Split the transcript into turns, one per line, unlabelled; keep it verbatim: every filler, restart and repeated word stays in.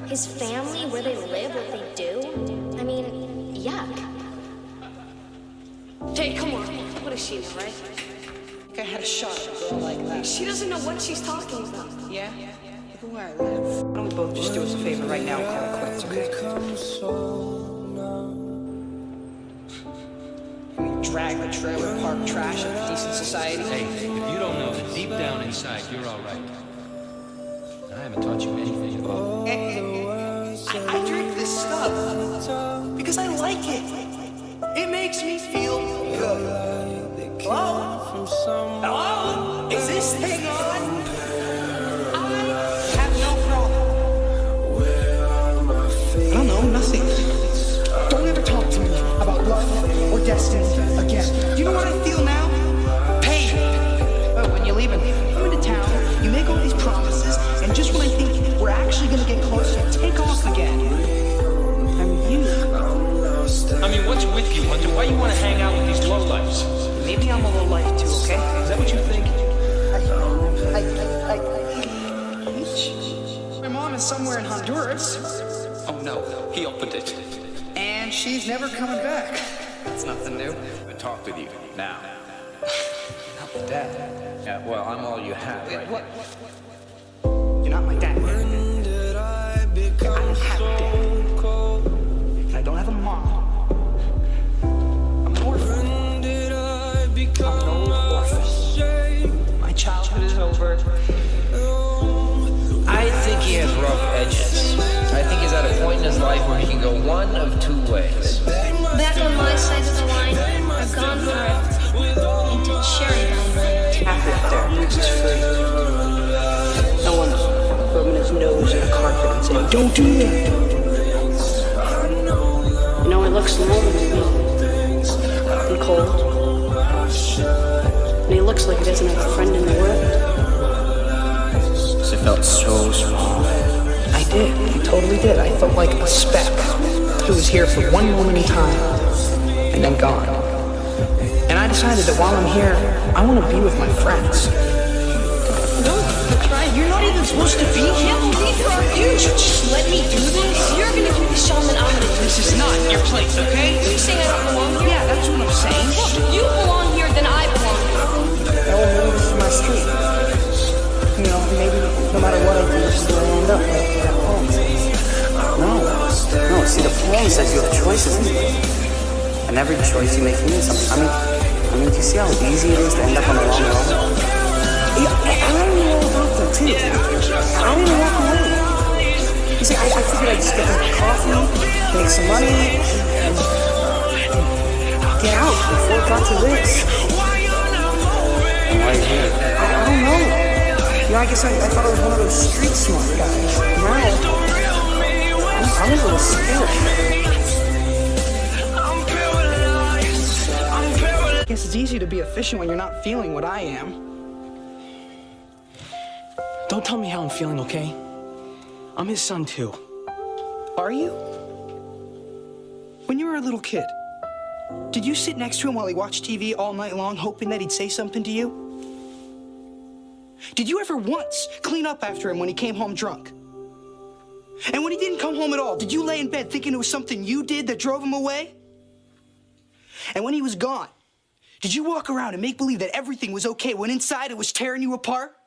his family, where they live, what they do. I mean, yuck.
Jay, come on. What does she know, right?
I had a shot at a girl like that.
She doesn't know what she's talking about.
Yeah? Look at where I live. Why don't we both just do us a favor right now and call it quits, okay? We drag the trailer park trash of decent society.
Hey, if you don't know that deep down inside you're all right, I haven't taught you anything at all.
I, I drink this stuff because I like it. It makes me feel good. Hello? Hello? Is this thing on? I have no problem. I don't know, nothing. Don't ever talk to me about love or destiny again. Do you know what I feel now? Pain. Oh, when you're leaving, come into town, you make all these promises, and just when I think we're actually gonna get closer, you take off again. I'm you.
I mean, what's with you, Hunter? Why you want to hang out with these lowlifes?
Maybe I'm a low life too, okay?
Is that what you think?
I, I, I, I, my mom is somewhere in Honduras.
Oh no, he opened it.
And she's never coming back. That's nothing new.
I talk with you now.
Not my dad.
Yeah, well, I'm all you have
Wait,
right
what?
now.
You're not my dad. I don't have a dad. I don't have a mom. I'm an orphan. I'm an old orphan. My childhood is over.
I think he has rough edges. I think he's at a point in his life where he can go one of two ways.
Back on my side of the line, are gone forever. Into cherry bomb.
Tap it there. It's free. No one's rubbing his nose in a carpet and saying, don't do that.
You know, it looks normal to me. And cold. And he looks like he doesn't have a friend in the world.
It felt so small.
I did. I totally did. I felt like a speck who was here for one moment in time and then gone. And I decided that while I'm here, I want to be with my friends.
No, that's right. You're not even supposed to be here. Neither are you. Just let me do this. You're gonna do the shaman. I'm gonna do
This is not your place, okay?
You saying I don't belong here?
Yeah, that's what I'm saying.
Look, you belong here, then I belong here.
Oh, maybe this is my street. You know, maybe no matter what I do, this is where I end up. Like that poem says.
No, no. See, the poem says you have choices in life, and every choice you make means something. I mean, I mean, do you see how easy it is to end up on the wrong road? Yeah, I don't know all about them too. I didn't walk away. You see, I, I figured I'd just get some coffee, make some money, and get out before it got to this.
And why are you here?
I, I don't know. You know, I guess I, I thought I was one of those street smart guys. Now, I'm, I'm a little scared.
I guess it's easy to be efficient when you're not feeling what I am. Don't tell me how I'm feeling, okay? I'm his son, too. Are you? When you were a little kid, did you sit next to him while he watched T V all night long, hoping that he'd say something to you? Did you ever once clean up after him when he came home drunk? And when he didn't come home at all, did you lay in bed thinking it was something you did that drove him away? And when he was gone, did you walk around and make believe that everything was okay when inside it was tearing you apart?